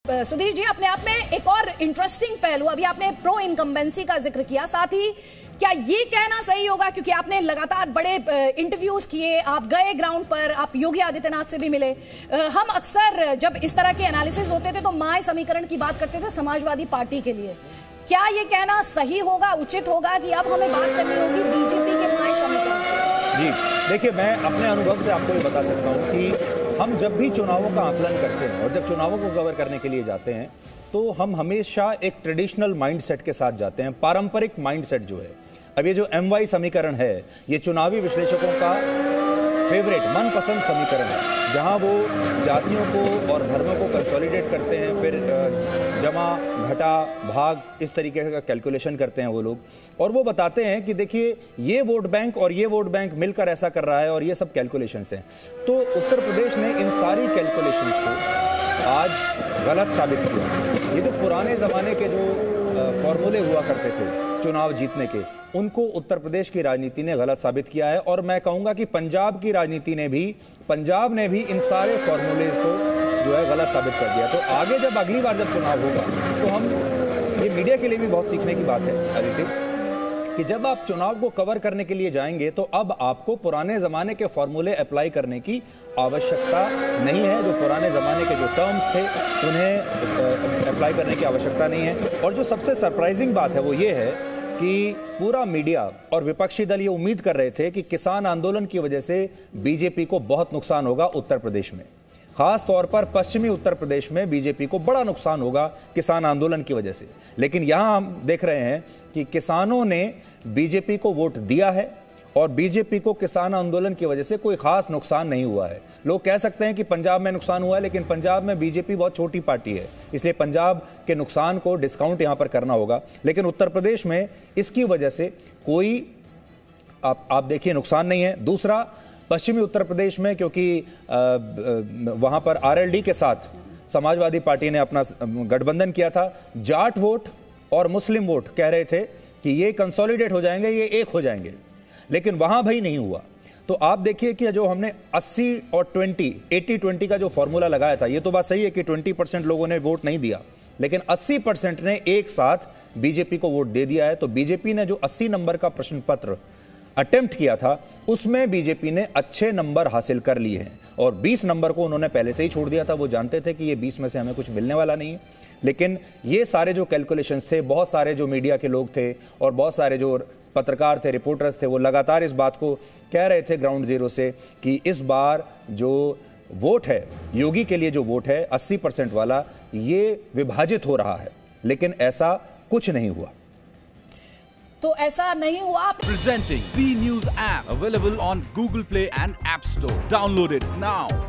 सुधीर जी, अपने आप में एक और इंटरेस्टिंग पहलू, अभी आपने प्रो इनकम्बेंसी का जिक्र किया, साथ ही क्या ये कहना सही होगा, क्योंकि आपने लगातार बड़े इंटरव्यूज किए, आप गए ग्राउंड पर, आप योगी आदित्यनाथ से भी मिले, हम अक्सर जब इस तरह के एनालिसिस होते थे तो माय समीकरण की बात करते थे समाजवादी पार्टी के लिए, क्या ये कहना सही होगा, उचित होगा कि अब हमें बात करनी होगी बीजेपी के माय समीकरण की? जी देखिए, मैं अपने अनुभव से आपको ये बता सकता हूँ कि हम जब भी चुनावों का आकलन करते हैं और जब चुनावों को कवर करने के लिए जाते हैं तो हम हमेशा एक ट्रेडिशनल माइंडसेट के साथ जाते हैं, पारंपरिक माइंडसेट जो है। अब ये जो MY समीकरण है, ये चुनावी विश्लेषकों का फेवरेट मनपसंद समीकरण है, जहां वो जातियों को और धर्मों को कंसोलिडेट करते हैं, फिर जमा घटा भाग इस तरीके का कैलकुलेशन करते हैं वो लोग, और वो बताते हैं कि देखिए ये वोट बैंक और ये वोट बैंक मिलकर ऐसा कर रहा है और ये सब कैलकुलेशंस हैं। तो उत्तर प्रदेश ने इन सारी कैलकुलेशंस को आज गलत साबित किया। ये जो पुराने ज़माने के जो फॉर्मूले हुआ करते थे चुनाव जीतने के, उनको उत्तर प्रदेश की राजनीति ने गलत साबित किया है, और मैं कहूँगा कि पंजाब की राजनीति ने भी, पंजाब ने भी इन सारे फॉर्मूलेज को जो है गलत साबित कर दिया। तो आगे जब अगली बार जब चुनाव होगा तो हम, ये मीडिया के लिए भी बहुत सीखने की बात है आदित्य, कि जब आप चुनाव को कवर करने के लिए जाएंगे तो अब आपको पुराने ज़माने के फॉर्मूले अप्लाई करने की आवश्यकता नहीं है। जो पुराने ज़माने के जो टर्म्स थे उन्हें अप्लाई करने की आवश्यकता नहीं है। और जो सबसे सरप्राइजिंग बात है वो ये है कि पूरा मीडिया और विपक्षी दल ये उम्मीद कर रहे थे कि किसान आंदोलन की वजह से बीजेपी को बहुत नुकसान होगा उत्तर प्रदेश में, खास तौर पर पश्चिमी उत्तर प्रदेश में बीजेपी को बड़ा नुकसान होगा किसान आंदोलन की वजह से। लेकिन यहां हम देख रहे हैं कि किसानों ने बीजेपी को वोट दिया है और बीजेपी को किसान आंदोलन की वजह से कोई खास नुकसान नहीं हुआ है। लोग कह सकते हैं कि पंजाब में नुकसान हुआ है, लेकिन पंजाब में बीजेपी बहुत छोटी पार्टी है, इसलिए पंजाब के नुकसान को डिस्काउंट यहां पर करना होगा। लेकिन उत्तर प्रदेश में इसकी वजह से कोई आप देखिए नुकसान नहीं है। दूसरा, पश्चिमी उत्तर प्रदेश में क्योंकि वहां पर RLD के साथ समाजवादी पार्टी ने अपना गठबंधन किया था, जाट वोट और मुस्लिम वोट कह रहे थे कि ये कंसोलिडेट हो जाएंगे, ये एक हो जाएंगे, लेकिन वहां भाई नहीं हुआ। तो आप देखिए कि जो हमने 80 और 20 80-20 का जो फॉर्मूला लगाया था, ये तो बात सही है कि 20% लोगों ने वोट नहीं दिया, लेकिन 80% ने एक साथ बीजेपी को वोट दे दिया है। तो बीजेपी ने जो 80 नंबर का प्रश्न पत्र अटेम्प्ट किया था उसमें बीजेपी ने अच्छे नंबर हासिल कर लिए हैं, और 20 नंबर को उन्होंने पहले से ही छोड़ दिया था। वो जानते थे कि ये 20 में से हमें कुछ मिलने वाला नहीं है। लेकिन ये सारे जो कैलकुलेशंस थे, बहुत सारे जो मीडिया के लोग थे और बहुत सारे जो पत्रकार थे, रिपोर्टर्स थे, वो लगातार इस बात को कह रहे थे ग्राउंड जीरो से कि इस बार जो वोट है, योगी के लिए जो वोट है 80% वाला, ये विभाजित हो रहा है, लेकिन ऐसा कुछ नहीं हुआ। तो ऐसा नहीं हुआ। Presenting B News app available on Google Play and App Store. Download it now.